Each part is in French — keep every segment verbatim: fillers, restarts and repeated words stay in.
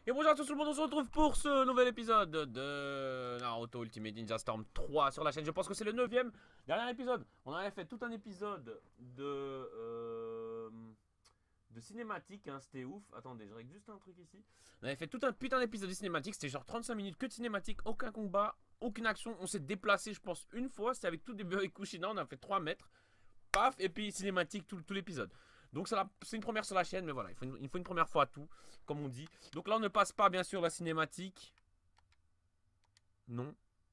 Et bonjour à tous tout le monde, on se retrouve pour ce nouvel épisode de Naruto Ultimate Ninja Storm trois sur la chaîne. Je pense que c'est le neuvième dernier épisode. On avait fait tout un épisode de euh, de cinématique, hein, c'était ouf. Attendez, je règle juste un truc ici. On avait fait tout un putain d'épisode de cinématique, c'était genre trente-cinq minutes que de cinématique, aucun combat, aucune action. On s'est déplacé, je pense, une fois, c'était avec tout des Kushina, on a fait trois mètres. Paf, et puis cinématique tout, tout l'épisode. Donc c'est une première sur la chaîne, mais voilà, il faut, une, il faut une première fois à tout, comme on dit. Donc là, on ne passe pas, bien sûr, la cinématique. Non.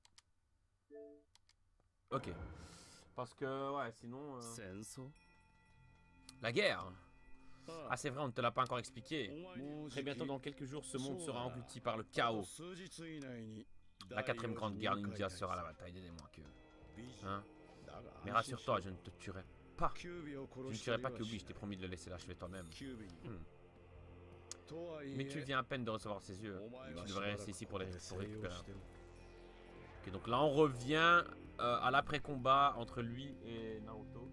Ok. Parce que, ouais, sinon... Euh... La guerre. Ah, c'est vrai, on ne te l'a pas encore expliqué. Très bientôt, dans quelques jours, ce monde sera englouti par le chaos. La quatrième grande guerre ninja sera la bataille des démons que... Hein? Mais rassure-toi, je ne te tuerai pas. Je ne tuerai pas Kyuubi, je t'ai promis de le laisser l'achever toi-même. Hmm. Mais tu viens à peine de recevoir ses yeux. Tu devrais rester ici pour les pour récupérer. Ok, donc là on revient euh, à l'après-combat entre lui et Naruto.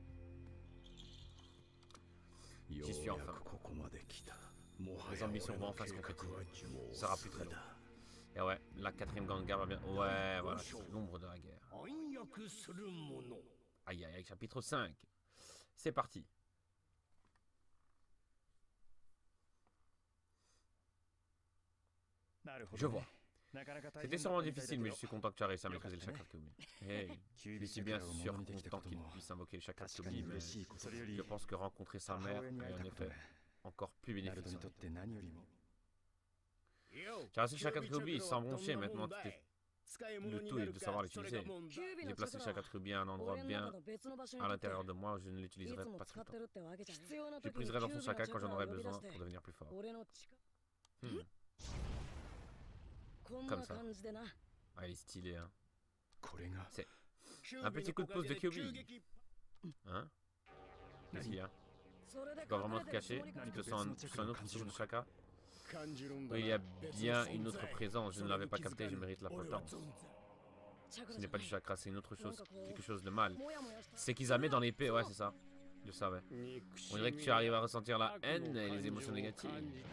J'y suis enfin. Les ambitions vont enfin se concrétiser. Ce sera plus très long. Et ouais, la quatrième grande guerre va bien. Ouais, voilà, c'est l'ombre de la guerre. Aïe aïe aïe, chapitre cinq. C'est parti. Je vois. C'était sûrement difficile, mais je suis content que tu as réussi à maîtriser le chakra de Kyuubi. Hey, je suis bien sûr content qu'il puisse invoquer le chakra de Kyuubi, mais je pense que rencontrer sa mère est en effet encore plus bénéfique. Tu as reçu le chakra de Kyuubi, il s'est embronché, maintenant tu t'es... Le tout est de savoir l'utiliser. J'ai placé le chakra de Kyuubi à un endroit bien à l'intérieur de moi où je ne l'utiliserai pas tout le temps. Je puiserai dans son chakra quand j'en aurai besoin pour devenir plus fort. Hmm. Comme ça. Ah, il est stylé, hein. C'est un petit coup de pouce de Kyuubi. Hein? Qu'est-ce qu'il y a? Tu peux vraiment te cacher? Tu te sens un, tu sens un autre type de chakra? Oui, il y a bien une autre présence. Je ne l'avais pas capté, je mérite la potence. Ce n'est pas du chakra, c'est une autre chose, quelque chose de mal. C'est Kisame dans l'épée, ouais, c'est ça. Je savais. On dirait que tu arrives à ressentir la haine et les émotions négatives.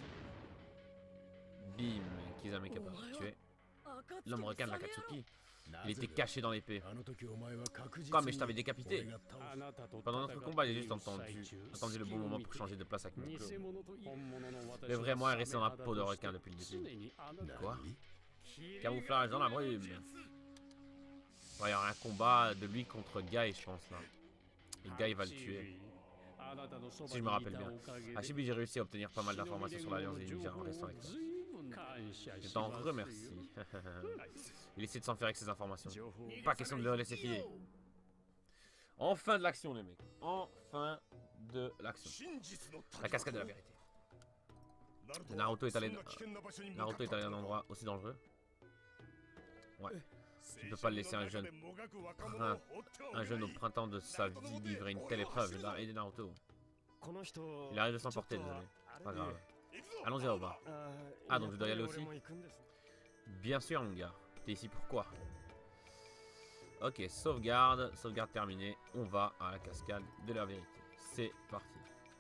Bim, Kisame est capable de tuer. L'homme requin de l'Akatsuki. Il était caché dans l'épée. Quoi, mais je t'avais décapité. Pendant notre combat, j'ai juste entendu, entendu le bon moment pour changer de place avec mon clone. Le vrai moi est resté dans la peau de requin depuis le début. Quoi? Camouflage dans la brume. Ouais, il y aura un combat de lui contre Guy, je pense, là. Et Guy va le tuer. Si je me rappelle bien. À Shibuya, j'ai réussi à obtenir pas mal d'informations sur l'Alliance des Ninjas en restant avec toi. Je t'en remercie. Il essaie de s'en faire avec ses informations. Pas question de le laisser filer. Enfin de l'action, les mecs. Enfin de l'action. La cascade de la vérité. Naruto est allé, Naruto est allé à un endroit aussi dangereux. Ouais. Tu ne peux pas le laisser un jeune, un jeune au printemps de sa vie livrer une telle épreuve. Il a aidé Naruto. Il arrive de s'emporter, désolé. Pas grave. Allons-y au bas. Ah, donc je dois y aller aussi? Bien sûr, mon gars. T'es ici pourquoi? Ok, sauvegarde. Sauvegarde terminée. On va à la cascade de la vérité. C'est parti.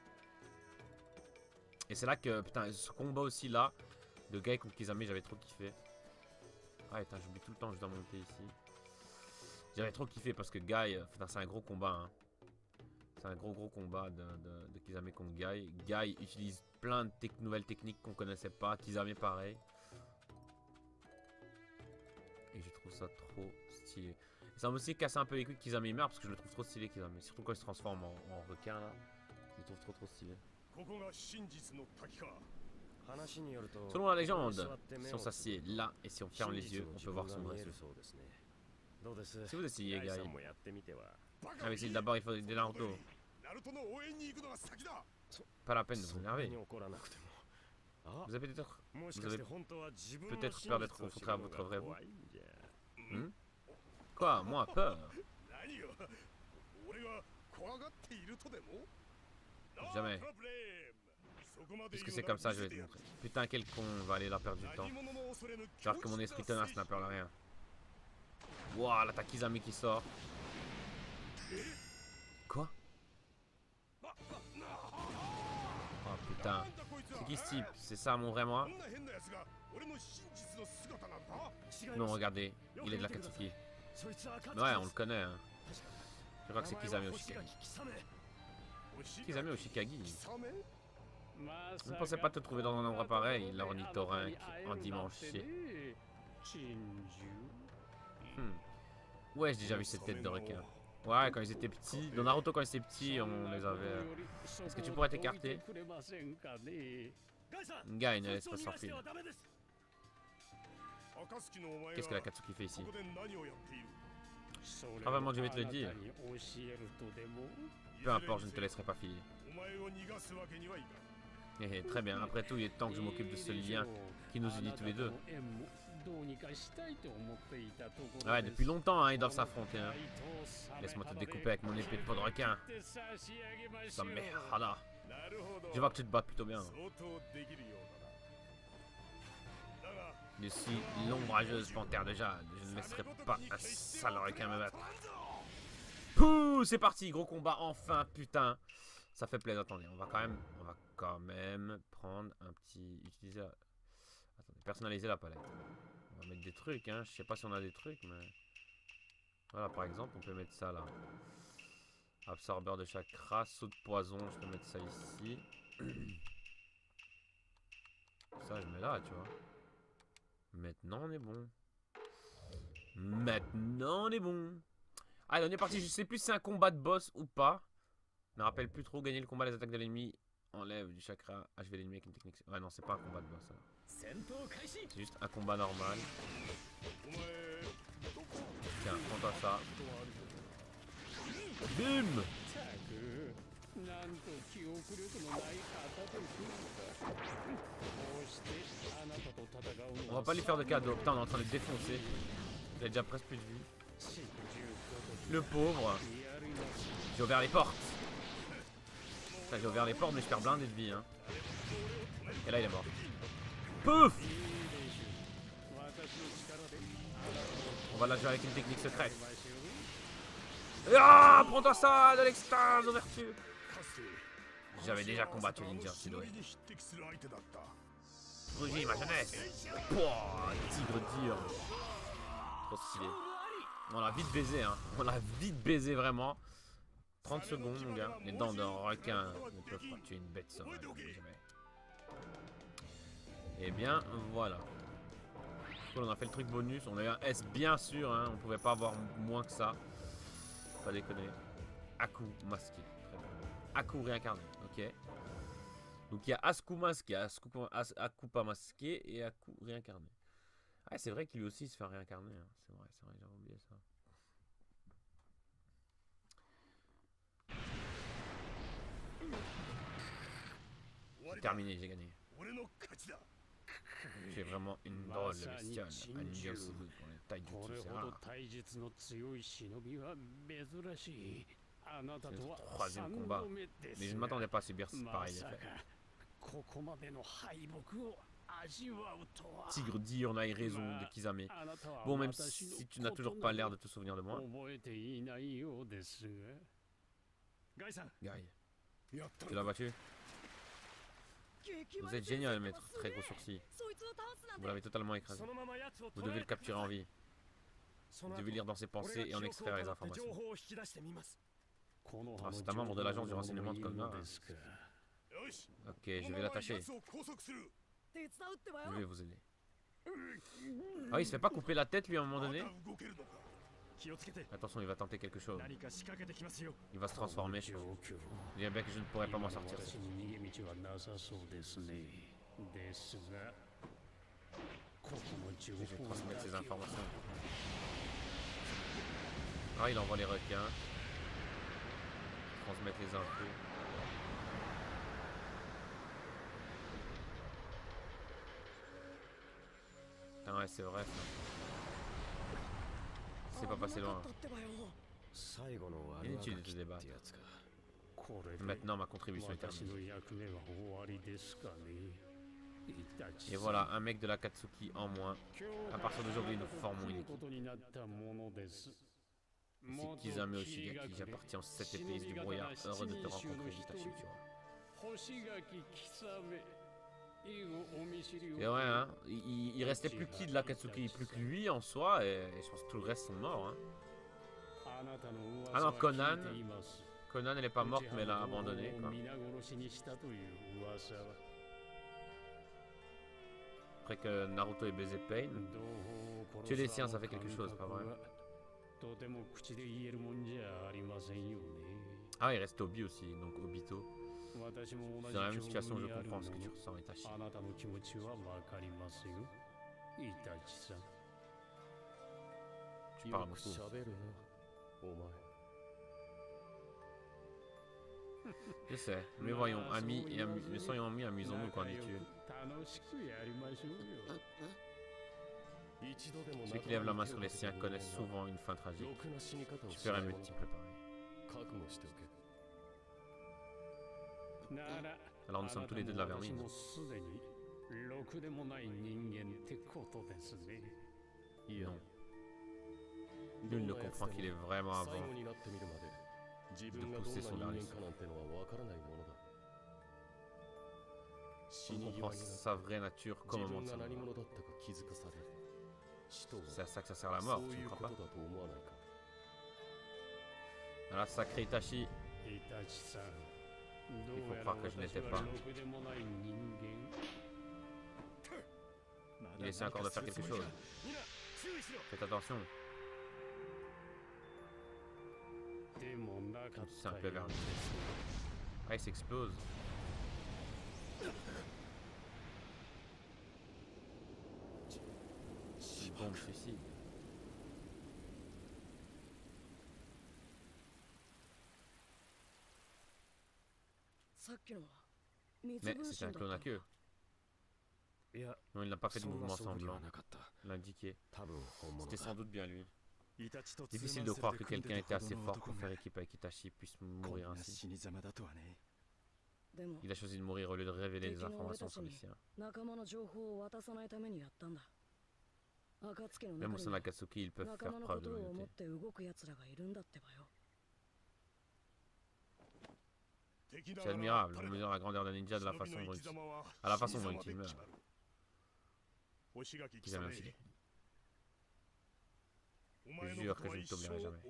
Et c'est là que, putain, ce combat aussi là, de Guy contre Kisame, j'avais trop kiffé. Ah, putain, j'oublie tout le temps, je dois monter ici. J'avais trop kiffé parce que Guy, putain, c'est un gros combat, hein. C'est un gros gros combat de, de, de Kisame contre Guy. Guy utilise plein de te nouvelles techniques qu'on connaissait pas. Kisame pareil. Et je trouve ça trop stylé. Ça m'a aussi cassé un peu les couilles que Kisame meurt parce que je le trouve trop stylé Kisame. Surtout quand il se transforme en, en requin là. Je le trouve trop trop stylé. Selon la légende, si on s'assied là et si on ferme les yeux, on peut voir son vrai. Si vous essayez, Guy. Ah mais si d'abord il faut aider Naruto. Pas la peine de vous énerver. Vous avez peut-être peut-être peur d'être confronté à votre vrai vous. Hmm? Quoi? Moi, peur? Jamais. Puisque c'est comme ça, je vais te montrer. Putain, quel con va aller là perdre du temps. Genre que mon esprit tenace n'a peur de rien. Wouah, là t'as Kisame qui sort. Quoi? Oh putain. C'est qui ce type? C'est ça mon vrai moi? Non, regardez, il est de l'Akatsuki. Ouais, on le connaît. Hein. Je crois que c'est Kisame Oshikagi. Kisame Oshikagi. Je ne pensais pas te trouver dans un endroit pareil, l'ornithorynque endimanché. Hmm. Ouais, j'ai déjà vu cette tête de requin. Ouais, quand ils étaient petits. Dans Naruto, quand ils étaient petits, on les avait. Est-ce que tu pourrais t'écarter? Guy, ne laisse pas s'enfuir. Qu'est-ce que l'Akatsuki fait ici? Ah vraiment, je vais te le dire. Peu importe, je ne te laisserai pas filer. Eh, très bien, après tout, il est temps que je m'occupe de ce lien qui nous unit tous les deux. Ouais, depuis longtemps, hein, ils doivent s'affronter. Hein. Laisse-moi te découper avec mon épée de peau de requin. Ça merde. Je vois que tu te bats plutôt bien. D'ici l'ombrageuse panthère de jade, je ne laisserai pas un sale requin me battre. Pouh, c'est parti, gros combat enfin, putain. Ça fait plaisir. Attendez, on va quand même, on va quand même prendre un petit, utiliser, la... Attendez, personnaliser la palette. On va mettre des trucs, hein. Je sais pas si on a des trucs, mais voilà, par exemple, on peut mettre ça là. Absorbeur de chakra, saut de poison, je peux mettre ça ici. Ça, je mets là, tu vois. Maintenant, on est bon. Maintenant, on est bon. Allez, on est parti. Je sais plus si c'est un combat de boss ou pas. Je me rappelle plus trop. Gagner le combat, les attaques de l'ennemi. Enlève du chakra. Achever l'ennemi avec une technique. Ouais, non, c'est pas un combat de boss. C'est juste un combat normal. Tiens, prends-toi ça. Bim! On va pas lui faire de cadeau. Putain, on est en train de le défoncer. Il a déjà presque plus de vie. Le pauvre. J'ai ouvert les portes. J'ai ouvert les portes, mais je perds blindé de vie. Hein. Et là, il est mort. Pouf! On va la jouer avec une technique secrète. Ah, prends-toi ça, de l'extase, ouverture. J'avais déjà combattu Ninja Sidoé. Rugy, ma jeunesse. Pouah, tigre dur. Trop stylé. On l'a vite baisé, hein. On l'a vite baisé, vraiment. trente secondes, mon gars. Les dents d'un requin ne peuvent pas tuer une bête sauvage. Et bien, voilà. On a fait le truc bonus. On a eu un S, bien sûr. Hein. On pouvait pas avoir moins que ça. Pas déconner. Aku masqué. Très bien. Aku réincarné. Ok. Donc il y a Asku masqué, Asku, As, Akupa masqué et Aku réincarné. Ah, c'est vrai qu'il lui aussi se fait réincarner. Hein. C'est vrai, c'est vrai, j'avais oublié ça. C'est terminé, j'ai gagné. J'ai vraiment une drôle de bestiole. Un ninja aussi good pour les taijutsu, c'est rare. C'est notre troisième combat. Mais je ne m'attendais pas à subir pareil effet. Tigre dit, on a eu raison de Kisame. Bon, même si tu n'as toujours pas l'air de te souvenir de moi. Guy, tu l'as battu? Vous êtes génial, maître. Très gros sourcil. Vous l'avez totalement écrasé. Vous devez le capturer en vie. Vous devez lire dans ses pensées et en extraire les informations. Ah, c'est un membre de l'agence du renseignement de Konoha. Ok, je vais l'attacher. Je vais vous aider. Ah, il se fait pas couper la tête lui à un moment donné? Attention, il va tenter quelque chose. Il va se transformer. Je dirais bien que je ne pourrais pas m'en sortir. Je vais transmettre ces informations. Ah, il envoie les requins. Transmettre les infos. Ah ouais, c'est vrai ça. C'est pas passé loin. Inutile de te débattre. Maintenant, ma contribution est terminée. Et voilà, un mec de l'Akatsuki en moins. À partir d'aujourd'hui, nous formons une équipe. C'est Kisame Oshigaki, j'appartiens aux sept épices du brouillard. Heureux de te rencontrer, Itachi Uchiwa. Et ouais, hein, il, il restait plus qui de l'Akatsuki, plus que lui en soi, et, et je pense que tout le reste sont morts. Hein. Ah non, Conan, Conan elle est pas morte mais elle a abandonné. Quoi. Après que Naruto ait baisé Pain, tuer les siens ça fait quelque chose, pas vrai? Ah il reste Obi aussi, donc Obito. C'est dans la même situation, je comprends ce que tu ressens, Itachi. Tu parles beaucoup. Je sais, mais voyons, amis et amu mais soyons amis, amusons-nous, qu'en dis-tu? Ceux qui lèvent la main sur les siens connaissent souvent une fin tragique. Tu ferais mieux de t'y préparer. Alors nous sommes tous les deux de la vermine. Non. Nul ne comprend qu'il est vraiment avant de pousser son dernier souffle. On comprend sa vraie nature comme un moment de sa mort. C'est à ça que ça sert la mort, tu ne crois pas? Alors sacré Itachi. Il faut croire que je n'étais pas. Il essaie encore de faire quelque chose. Faites attention. C'est un peu vers lui. Ah, il s'explose. Une bombe suicide. Mais c'est un clone à queue. Non, il n'a pas fait de mouvement semblant. L'indiquer. C'était sans doute bien lui. Difficile de croire que quelqu'un était assez fort pour faire équipe avec Itachi puisse mourir ainsi. Il a choisi de mourir au lieu de révéler des informations sur les siens. Même au sein de l'Akatsuki, ils peuvent faire preuve de loyauté. C'est admirable, on mesure la grandeur d'un ninja de la façon dont il, à la façon dont il meurt. Qu'ils avaient un filet. Je jure que je ne t'oublierai jamais.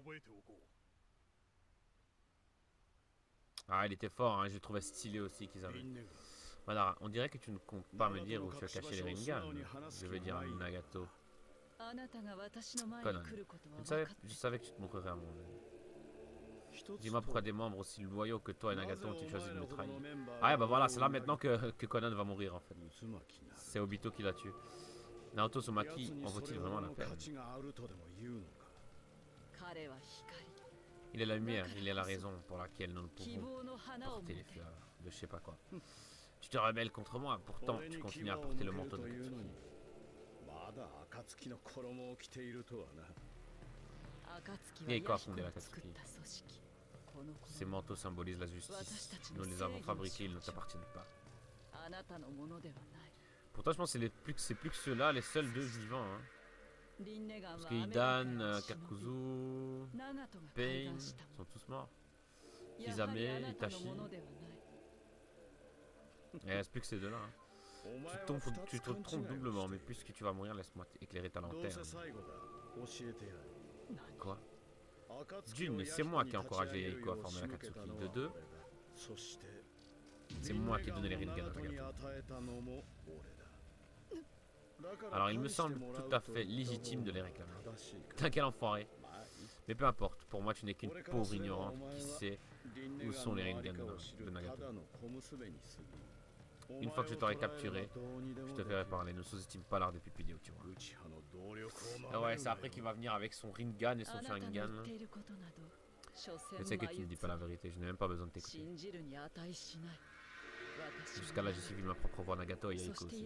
Ah, il était fort, hein, je le trouvais stylé aussi qu'ils avaient. Voilà, on dirait que tu ne comptes pas me dire où tu as caché les Rinnegan. Je vais dire à Nagato. Conan, je savais, je savais que tu te montrerais à mon avis. Dis-moi pourquoi des membres aussi loyaux que toi et Nagato ont-ils choisi de me trahir. Ah bah voilà, c'est là maintenant que, que Conan va mourir en fait. C'est Obito qui l'a tué. Naoto Uzumaki en vaut-il vraiment la peine? Il est la lumière, il est la raison pour laquelle nous ne pouvons porter les fleurs de je sais pas quoi. Tu te rebelles contre moi, pourtant tu continues à porter le manteau de Katsuki. Yeiko a fondé l'Akatsuki. Ces manteaux symbolisent la justice. Nous les avons fabriqués, ils ne t'appartiennent pas. Pourtant je pense que c'est plus, plus que ceux-là, les seuls deux vivants. Hein. Parce que Hidan, euh, Kakuzu, Pain sont tous morts. Kizame, Itachi. Il reste plus que ces deux-là. Hein. Tu te trompes, tu te trompes doublement, mais puisque tu vas mourir, laisse-moi éclairer ta lanterne. Quoi? D'une, c'est moi qui ai encouragé Yeiko à former l'Akatsuki. De deux, c'est moi qui ai donné les Rinnegan à Nagato. Alors il me semble tout à fait légitime de les réclamer. T'as quel enfoiré. Mais peu importe, pour moi tu n'es qu'une pauvre ignorante qui sait où sont les Rinnegan de Nagato. Une fois que je t'aurai capturé, je te ferai parler. Ne sous-estime pas l'art des pupilles vidéo, tu vois. Ah ouais, c'est après qu'il va venir avec son Rinnegan et son Sharingan. Je sais que tu ne dis pas la vérité, je n'ai même pas besoin de t'écouter. Jusqu'à là, j'ai suivi ma propre voix, Nagato et Yeiko aussi.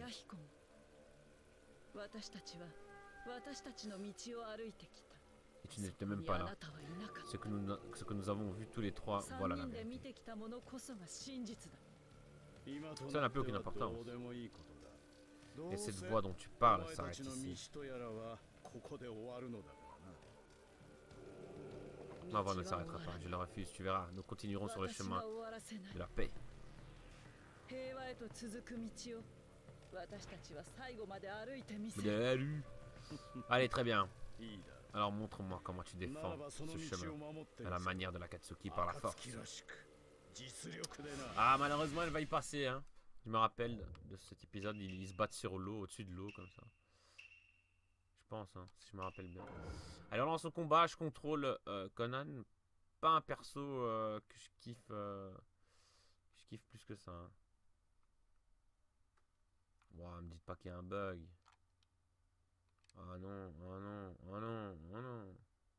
Et tu n'étais même pas là. Ce que, nous, ce que nous avons vu tous les trois, voilà la vérité. Ça n'a plus aucune importance. Et cette voix dont tu parles s'arrête ici. Ma voix ne s'arrêtera pas, je le refuse, tu verras. Nous continuerons sur le chemin de la paix. Allez, très bien. Alors montre-moi comment tu défends ce chemin à la manière de l'Akatsuki par la force. Ah, malheureusement elle va y passer, hein. Je me rappelle de cet épisode, ils, ils se battent sur l'eau, au-dessus de l'eau comme ça. Je pense, hein, si je me rappelle bien. Alors dans ce combat, je contrôle euh, Conan. Pas un perso euh, que je kiffe, euh, que je kiffe plus que ça. Hein. Wow, me dites pas qu'il y a un bug. Ah non, ah non, ah non, ah non.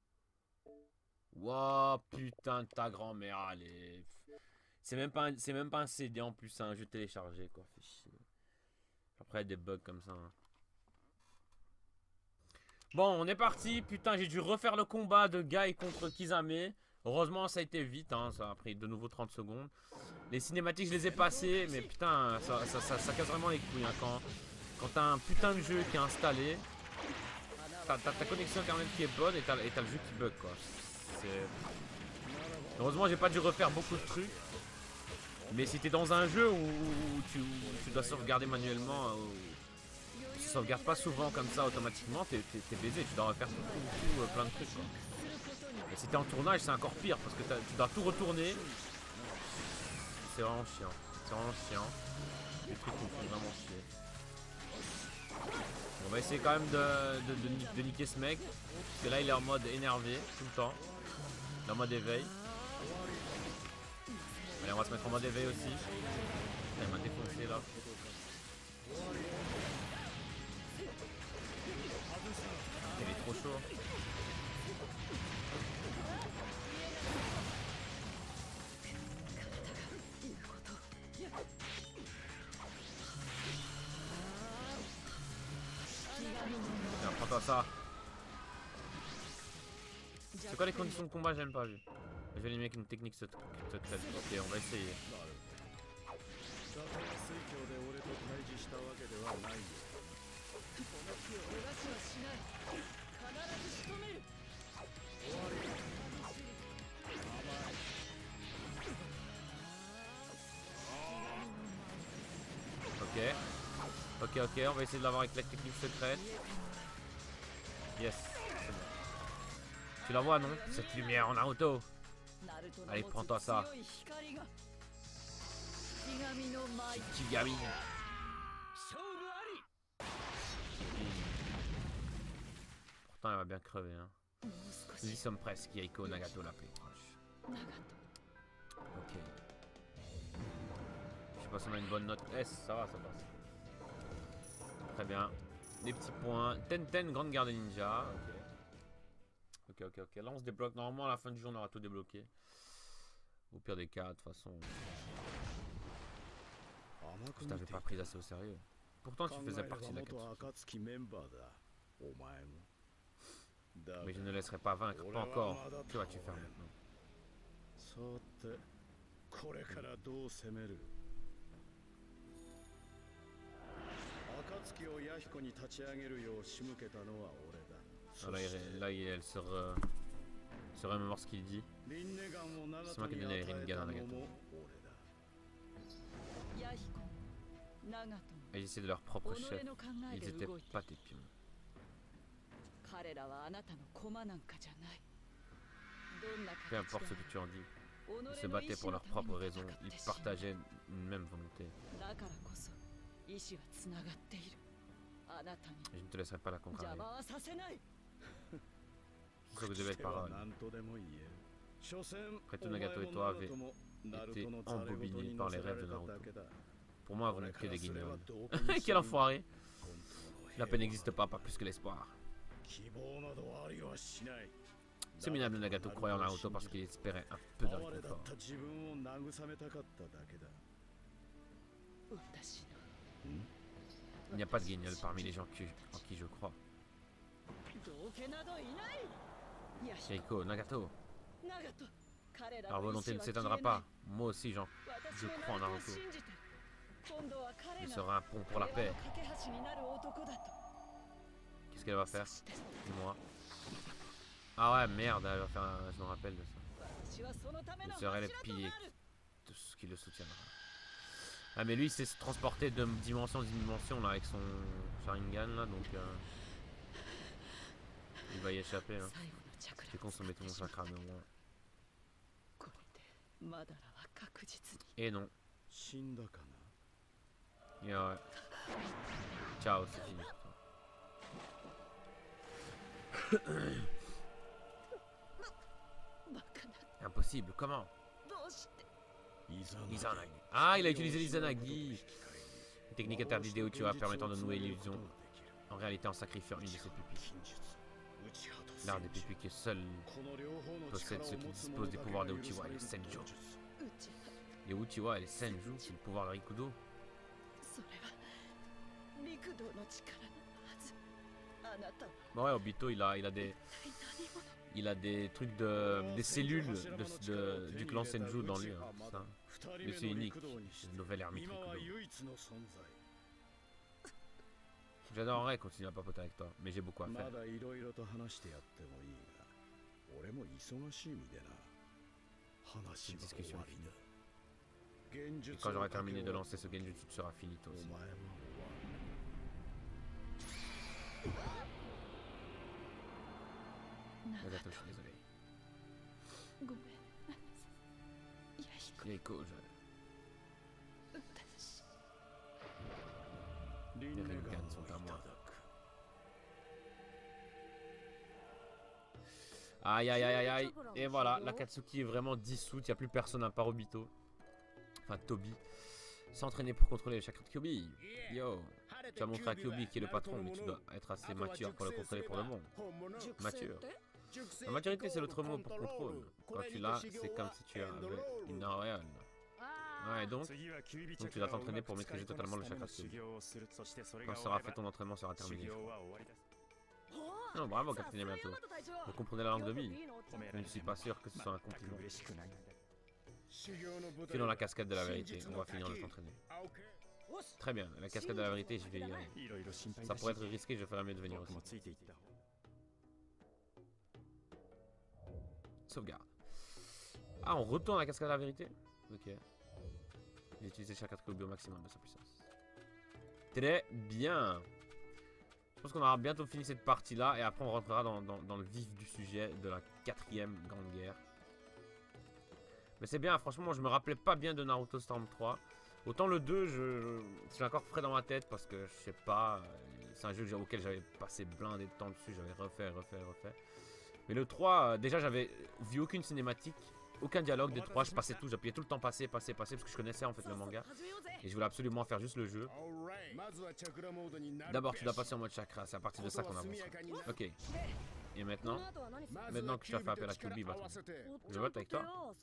Wow, putain de ta grand-mère, allez. C'est même pas un, c'est même pas un C D en plus, c'est un jeu téléchargé quoi. Fait chier. Après des bugs comme ça. Hein. Bon, on est parti. Putain, j'ai dû refaire le combat de Guy contre Kisame. Heureusement, ça a été vite. Hein. Ça a pris de nouveau trente secondes. Les cinématiques, je les ai passées. Mais putain, ça, ça, ça, ça casse vraiment les couilles. Hein. Quand, quand t'as un putain de jeu qui est installé, t'as ta connexion internet qui est bonne et t'as le jeu qui bug quoi. Heureusement, j'ai pas dû refaire beaucoup de trucs. Mais si t'es dans un jeu où, où, tu, où tu dois sauvegarder manuellement, où tu sauvegardes pas souvent comme ça automatiquement, t'es baisé, tu dois refaire tout, tout, tout, plein de trucs quoi. Et si t'es en tournage, c'est encore pire parce que tu dois tout retourner. C'est vraiment chiant, c'est vraiment chiant. Les trucs qui me font vraiment chier. On va essayer quand même de, de, de, de niquer ce mec. Parce que là il est en mode énervé tout le temps. Il est en mode éveil. Allez, on va se mettre en mode éveil aussi. Il m'a défoncé là. Il est trop chaud. Tiens, prends-toi ça. C'est quoi les conditions de combat? J'aime pas vu. Je vais éliminer avec une technique secrète. Ok, on va essayer. Ok. Ok, ok, on va essayer de l'avoir avec la technique secrète. Yes. Tu la vois, non? Cette lumière en Naruto. Allez, prends-toi ça. Shikigami. Pourtant, elle va bien crever. Hein. Nous y sommes presque. Yaiko Nagato l'a pris. Ok. Je sais pas si on a une bonne note. S, ça va, ça passe. Très bien. Des petits points. Ten Ten, grande garde ninja. Ok. Ok, ok, ok. Là, on se débloque. Normalement, à la fin du jour, on aura tout débloqué. Au pire des cas, de toute façon. Je t'avais pas pris assez au sérieux. Pourtant, tu faisais partie de l'Akatsuki. Mais je ne laisserai pas vaincre. Pas encore. Que vas-tu faire maintenant? Ah, là, il, là il, elle se, re, se remémore ce qu'il dit. C'est moi qui ai donné les Rinnegan à Nagato. Et ils essaient de leur propre chef. Ils étaient pas tes pions. Peu importe ce que tu en dis. Ils se battaient pour leurs propres raisons. Ils partageaient une même volonté. Et je ne te laisserai pas la contrarier. C'est sûr que je devais être parole. Après tout, Nagato et toi avaient été embobinés par les rêves de Naruto. Pour moi, vous n'êtes que des guignols. Quel enfoiré! La paix n'existe pas, pas plus que l'espoir. C'est minable de Nagato croyait en Naruto parce qu'il espérait un peu de réconfort. Il n'y a pas de guignol parmi les gens qui, en qui je crois. Yaiko, Nagato. Leur volonté ne s'éteindra pas. Moi aussi, Jean, je crois en Naruto. Il sera un pont pour la paix. Qu'est-ce qu'elle va faire? Dis-moi. Ah ouais, merde, elle va faire un... je me rappelle de ça. Je serai le pilier de ce qui le soutiendra. Ah mais lui il sait se transporter de dimension en dimension là avec son Sharingan là donc euh, il va y échapper hein. J'ai consommé tout mon chakra mais au moins. Et non. Et ouais. Ciao c'est fini. Impossible, comment? Izanagi. Ah, il a utilisé l'Izanagi. Une technique interdite des Uchiwa permettant de nouer l'illusion. En réalité, en sacrifiant une de ses pupilles. L'art des pupilles qui seul possède ceux qui disposent des pouvoirs des Uchiwa et les Senju. Les Uchiwa et les Senju, c'est le pouvoir de Rikudo. Bon ouais, Obito, il a, il a des... Il a des trucs de... des cellules de, de, du clan Senju dans lui, hein, ça. Mais c'est unique, c'est une nouvelle ermite Rikudo. J'adorerais continuer à papoter avec toi, mais j'ai beaucoup à faire. Cette discussion est finie. Et quand j'aurai terminé de lancer ce genjutsu, tu seras fini toi aussi. Nagato, je suis désolé. Yahiko, je... Les Ryugan sont à moi. Aïe aïe aïe aïe aïe. Et voilà, l'Akatsuki est vraiment dissoute, il n'y a plus personne à part Obito. Enfin Toby. S'entraîner pour contrôler le chakra de Kyuubi. Yo. Tu as montré à Kyuubi qui est le patron, mais tu dois être assez mature pour le contrôler pour le monde. Mature. La maturité c'est l'autre mot pour contrôle. Quand tu l'as, c'est comme si tu avais une auréole. Ouais, donc, donc tu dois t'entraîner pour maîtriser totalement le chakra de Kyuubi. Quand sera fait, ton entraînement sera terminé. Non, bravo Capitaine Yamato. Vous comprenez la langue de Mi. Je ne suis pas sûr que ce soit un compliment. Fais dans la cascade de la vérité, on va finir de t'entraîner. Très bien, la cascade de la vérité, je vais y aller. Ça pourrait être risqué, je ferais mieux de venir aussi. Sauvegarde. Ah, on retourne à la cascade de la vérité? Ok. J'ai utilisé chakra de Kyuubi au maximum de sa puissance. Très bien. Je pense qu'on aura bientôt fini cette partie-là et après on rentrera dans, dans, dans le vif du sujet de la quatrième grande guerre. Mais c'est bien, franchement, je me rappelais pas bien de Naruto Storm trois. Autant le deux, je, je suis encore frais dans ma tête parce que je sais pas, c'est un jeu auquel j'avais passé blindé de temps dessus, j'avais refait, refait, refait. Mais le trois, déjà j'avais vu aucune cinématique, aucun dialogue des trois, je passais tout, j'appuyais tout le temps passer, passer, passer parce que je connaissais en fait le manga. Et je voulais absolument faire juste le jeu. D'abord tu dois passer en mode chakra, c'est à partir de ça qu'on avance. Ok. Et maintenant, maintenant que tu as fait appel à Kyuubi, bah, je vote avec toi.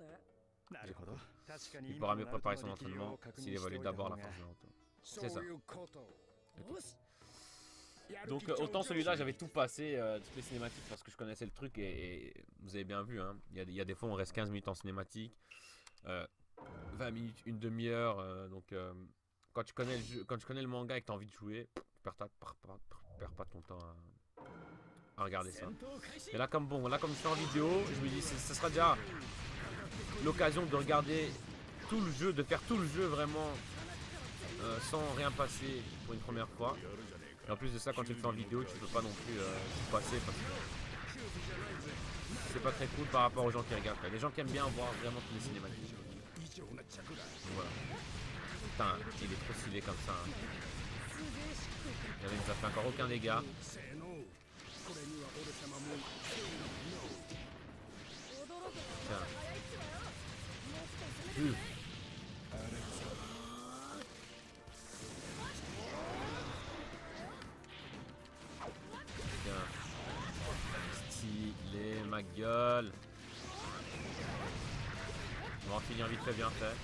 Il pourra mieux préparer son entraînement s'il évalue d'abord la force de Naruto. C'est ça. Okay. Donc euh, autant celui-là j'avais tout passé, euh, toutes les cinématiques parce que je connaissais le truc et, et vous avez bien vu, hein, il y a, il y a des fois on reste quinze minutes en cinématique, euh, vingt minutes, une demi-heure, euh, donc euh, quand, tu connais le jeu, quand tu connais le manga et que tu as envie de jouer, tu perds, ta, perds, perds, perds pas ton temps à, à regarder ça. Et là comme bon, là comme je suis en vidéo, je me dis ce sera déjà l'occasion de regarder tout le jeu, de faire tout le jeu vraiment euh, sans rien passer pour une première fois. Et en plus de ça, quand tu le fais en vidéo, tu peux pas non plus euh, tout passer parce que c'est pas très cool par rapport aux gens qui regardent. Les gens qui aiment bien voir vraiment toutes les cinématiques. Voilà. Putain, il est trop stylé comme ça. Hein. Il nous a fait encore aucun dégât. Tiens. Mmh. Stylé, ma gueule. On va en finir vite fait, bien fait.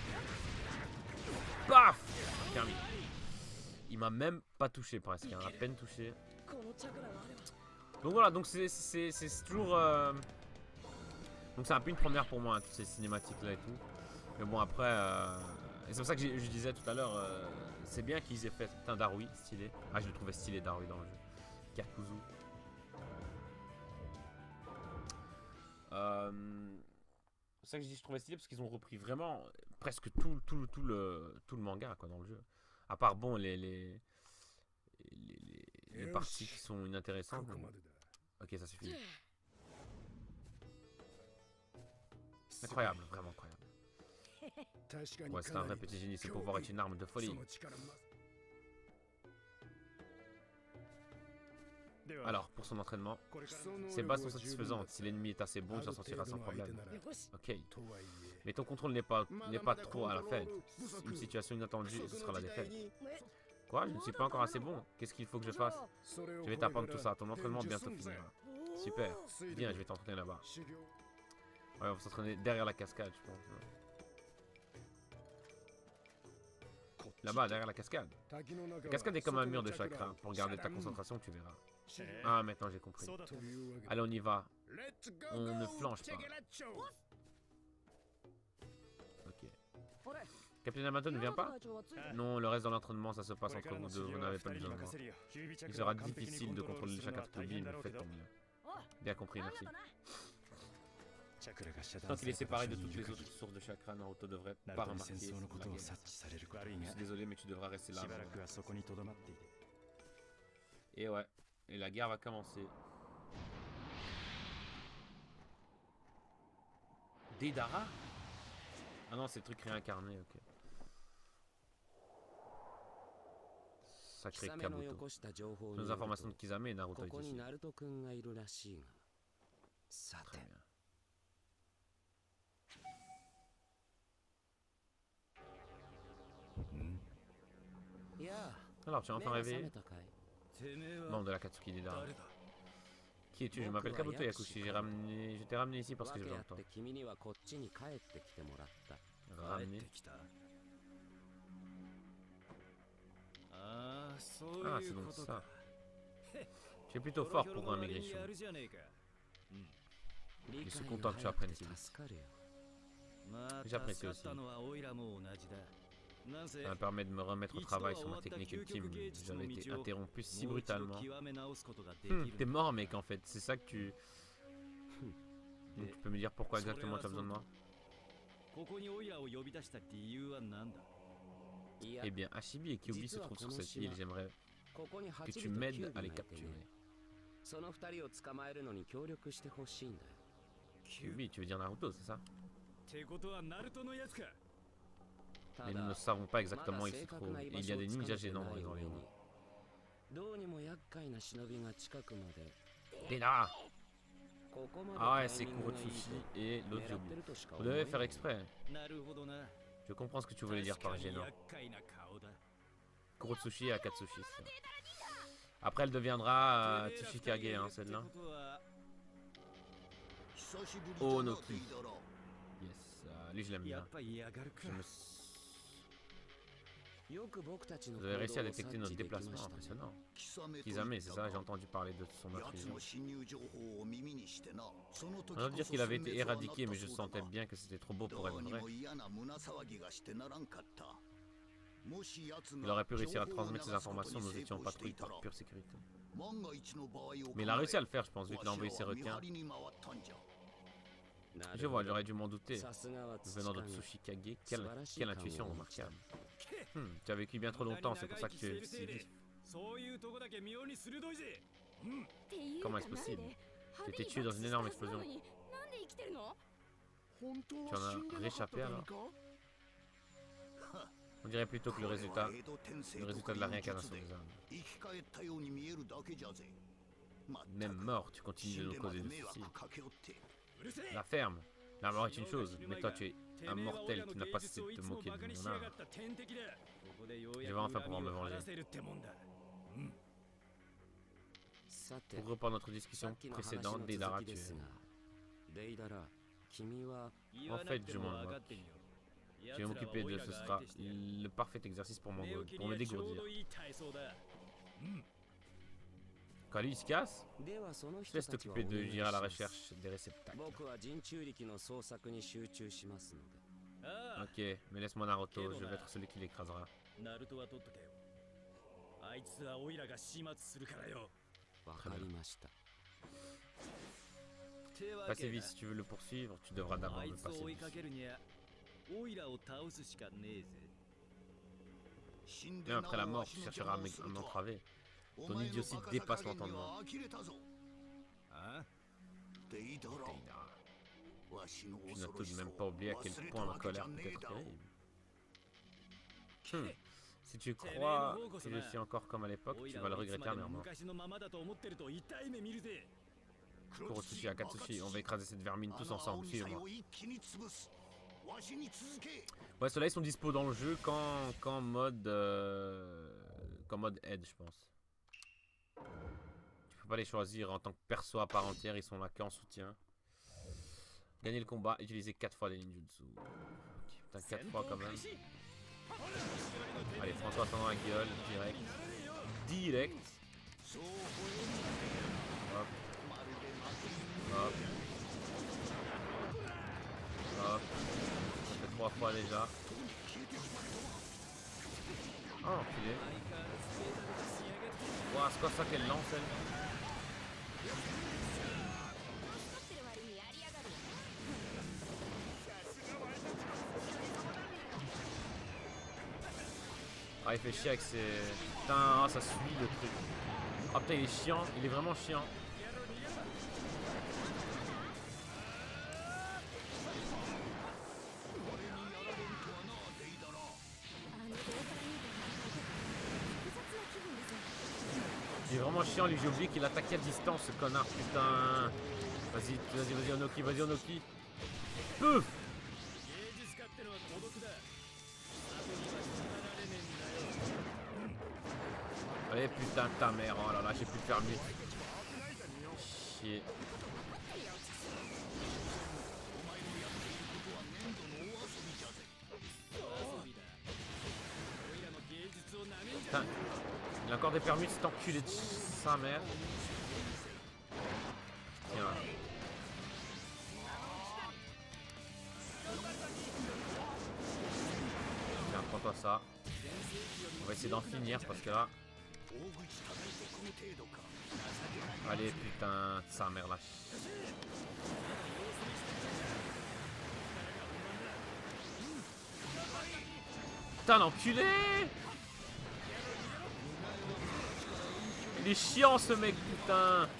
Paf. Il m'a même pas touché presque, hein, à peine touché. Donc voilà, donc c'est toujours... Euh... Donc c'est un peu une première pour moi, hein, toutes ces cinématiques là et tout. Mais bon après... Euh... Et c'est pour ça que je disais tout à l'heure, euh... c'est bien qu'ils aient fait un Darui stylé. Ah, je le trouvais stylé Darui dans le jeu. Kakuzu. Euh... C'est ça que je dis, je trouvais stylé parce qu'ils ont repris vraiment presque tout, tout, tout, le, tout le manga quoi, dans le jeu. À part, bon, les, les, les, les, les parties qui sont inintéressantes. Ok, ça suffit. Incroyable, vraiment incroyable. Ouais, c'est un vrai petit génie, ce pouvoir est une arme de folie. Alors, pour son entraînement, ses bases sont satisfaisantes. Si l'ennemi est assez bon, il s'en sortira sans problème. Ok. Mais ton contrôle n'est pas, n'est pas trop à la fête. Une situation inattendue et ce sera la défaite. Quoi? Je ne suis pas encore assez bon. Qu'est-ce qu'il faut que je fasse? Je vais t'apprendre tout ça. Ton entraînement bientôt finira. Super. Viens, je vais t'entraîner là-bas. Ouais, on va s'entraîner derrière la cascade, je pense. Là-bas, derrière la cascade. La cascade est comme un mur de chakra. Pour garder ta concentration, tu verras. Ah, maintenant j'ai compris. Allez, on y va. On ne flanche pas. Ok. Capitaine Yamato ne vient pas? Non, le reste de l'entraînement, ça se passe entre vous deux. Vous n'avez pas besoin de moi. Il sera difficile de contrôler le chakra de Koby, mais faites ton mieux. Bien compris, merci. Tant qu'il est séparé de toutes les autres sources de chakra, Naruto devrait pas remarquer la guerre. Je suis désolé, mais tu devras rester là. Et ouais, et la guerre va commencer. Deidara? Ah non, c'est le truc réincarné, ok. Sacré Kabuto. Nos informations de Kisame et Naruto est ici. Très bien. Alors, tu es enfin réveillé? Membre de la Katsuki Deidara. Qui es-tu? Je m'appelle Kabuto Yakushi. J'ai ramené... Je t'ai ramené ici parce que j'ai besoin de toi. Ramené? Ah, c'est donc ça. Tu es plutôt fort pour un maigrichon. Je suis content que tu apprennes si vite. J'apprécie aussi. Ça me permet de me remettre au travail sur ma technique ultime. J'avais été interrompu si brutalement. Hmm, T'es mort, mec, en fait. C'est ça que tu... Donc, tu peux me dire pourquoi exactement tu as besoin de moi? Eh bien, Hashibi et Kyuubi se trouvent sur cette île. J'aimerais que tu m'aides à les capturer. Kyuubi, tu veux dire Naruto, c'est ça? Mais nous ne savons pas exactement où il se trouve. Et il y a des ninjas gênants dans les environs. Deidara! Ah ouais, c'est Kurotsuchi et l'autre Yobi. Vous devez faire exprès. Je comprends ce que tu voulais dire par gênant. Kurotsuchi et Akatsushi. Après, elle deviendra euh, Tsuchikage, hein, celle-là. Onoki. Yes, euh, lui je l'aime bien. Je me... Vous avez réussi à détecter notre déplacement, impressionnant. Kisame, c'est ça, j'ai entendu parler de son intrusion. On doit dire qu'il avait été éradiqué, mais je sentais bien que c'était trop beau pour être vrai. Il aurait pu réussir à transmettre ces informations, nous étions en patrouille par pure sécurité. Mais il a réussi à le faire, je pense, vu qu'il a envoyé ses requins. Je vois, j'aurais dû m'en douter. Venant de Tsuchikage, quelle, quelle intuition remarquable. Hmm, tu as vécu bien trop longtemps, c'est pour ça que tu es si vif. Comment est-ce possible? Tu étais tué dans une énorme explosion. Tu en as réchappé alors? On dirait plutôt que le résultat, le résultat de la réincarnation des âmes. Même mort, tu continues de nous causer de soucis. La ferme. La mort est une chose, mais toi tu es un mortel qui n'a pas cessé de te moquer de mon âme. Je vais enfin pouvoir me venger. Pour reprendre notre discussion précédente, Deidara, tu es... En fait, je m'en moque. Je vais m'occuper de ce sera le parfait exercice pour, pour me dégourdir. Quand lui il se casse, je laisse t'occuper de gérer à la recherche des réceptacles. Ok, mais laisse-moi Naruto, je vais être celui qui l'écrasera. Très bien. Passez vite, si tu veux le poursuivre, tu devras d'abord me passer vite. Même après la mort, tu chercheras à m'entraver. Ton idiotie dépasse l'entendement. Deidara. Tu n'as tout de même pas oublié à quel point ma colère peut être terrible. Hmm. Si tu crois que je suis encore comme à l'époque, tu vas le regretter amèrement. Kurotsuchi, Akatsuki, on va écraser cette vermine tous ensemble, suivez-moi. Ouais, ceux-là ils sont dispo dans le jeu quand, quand mode euh, quand mode aide, je pense. Tu peux pas les choisir en tant que perso à part entière, ils sont là qu'en soutien. Gagner le combat, utiliser quatre fois des ninjutsu. Putain, quatre fois quand même. Allez, prends-toi dans la gueule, direct. Direct. Hop. Hop. Hop. Ça fait trois fois déjà. Oh, enculé. Wow, c'est quoi ça qu'elle lance, elle? Ah, il fait chier avec ses... Putain, ah, ça suit le truc. Ah putain, il est chiant, il est vraiment chiant. Il est vraiment chiant, lui, j'ai oublié qu'il attaquait à distance, ce connard, putain. Vas-y, vas-y, vas-y, Onoki, vas-y, Onoki. Pouf! Allez, putain de ta mère, oh là là, j'ai pu le faire mieux. Chier. Putain, il a encore des permis de cet enculé de sa mère. Tiens. Tiens, prends-toi ça. On va essayer d'en finir parce que là... Allez, putain, sa mère là. Putain, l'enculé! Il est chiant ce mec, putain!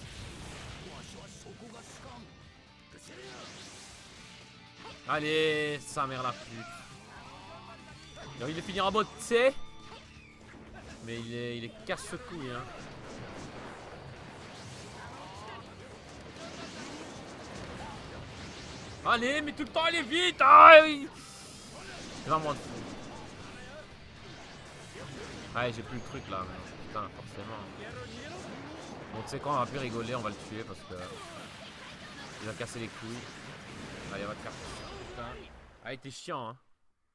Allez, sa mère la pute. Il a envie de finir en mode, tu sais? Mais il est, il est casse-couille, hein. Allez, mais tout le temps, allez vite! Aïe! Vraiment de fou. Ouais, j'ai plus le truc là, mais putain, forcément. Bon, tu sais quoi, on va plus rigoler, on va le tuer parce que... Il va casser les couilles. Allez, on va te faire putain. Ah, il était chiant, hein.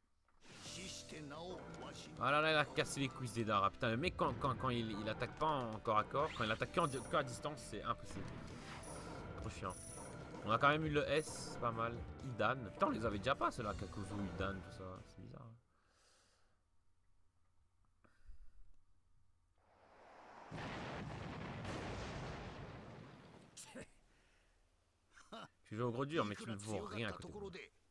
Ah là là, il a cassé les couilles Deidara. Putain, le mec, quand, quand, quand il, il attaque pas en corps à corps, quand il attaque qu'en qu'à distance, c'est impossible. Trop chiant. On a quand même eu le S, c'est pas mal. Idan. Putain, on les avait déjà pas, ceux-là, Kakuzu, Idan, tout ça. C'est bizarre. Tu joues au gros dur, mais tu ne vaux rien à côté de moi.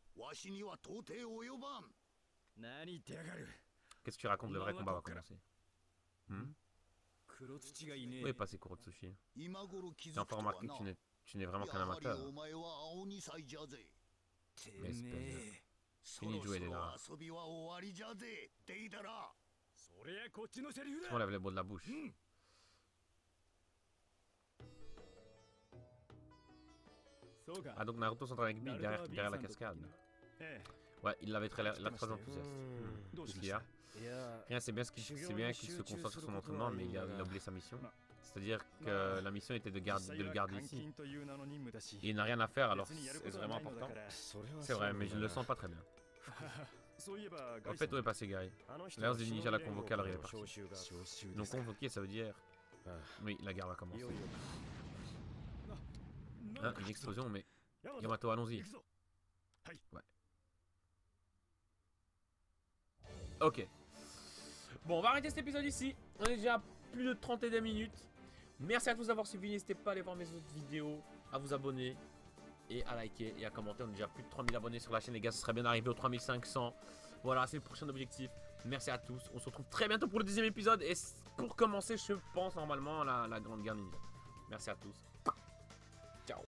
Qu'est-ce que tu racontes? Le vrai combat va commencer. Hmm? Où est passé Kurotsuchi? J'ai enfin remarqué que tu n'es vraiment qu'un amateur. Mais espèce de... Fini de jouer, Deidara. Tu m'enlèves les mots de la bouche. Ah, donc Naruto s'entraîne avec Bi derrière, derrière la cascade. Ouais, il l'avait très, très enthousiaste. Hmm. Qu'est-ce qu'il y a? Rien, c'est bien qu'il qu se concentre sur son entraînement, mais il a, il a oublié sa mission. C'est-à-dire que la mission était de, garder, de le garder ici. Et il n'a rien à faire, alors c'est vraiment important. C'est vrai, mais je ne le sens pas très bien. En fait, où est passé Guy? L'Alliance des ninjas l'a convoqué, alors il est parti. Donc convoqué, ça veut dire... Oui, la guerre va commencer. Hein, une explosion, mais... Yamato, allons-y. Ouais. Ok. Bon, on va arrêter cet épisode ici. On est déjà à plus de trente et deux minutes. Merci à tous d'avoir suivi. N'hésitez pas à aller voir mes autres vidéos, à vous abonner. et à liker et à commenter. On est déjà plus de trois mille abonnés sur la chaîne les gars, ce serait bien d'arriver aux trois mille cinq cents. Voilà, c'est le prochain objectif. Merci à tous, on se retrouve très bientôt pour le deuxième épisode. Et pour commencer, je pense normalement la, la grande guerre ninja. Merci à tous.